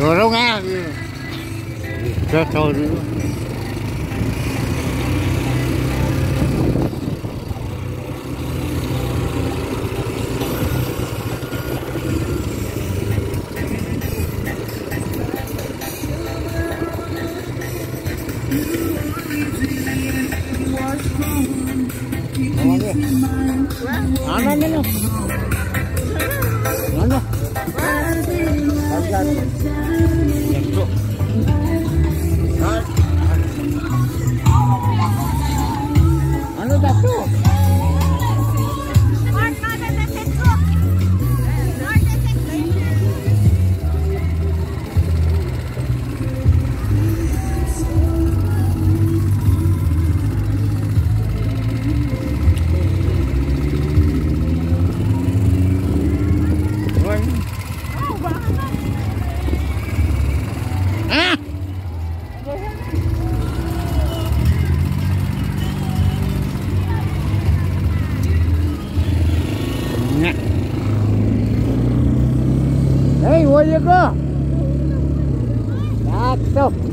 Rồi đâu nghe cho thôi nữa. Ano? Ano dato? Hey, where you go? That's up.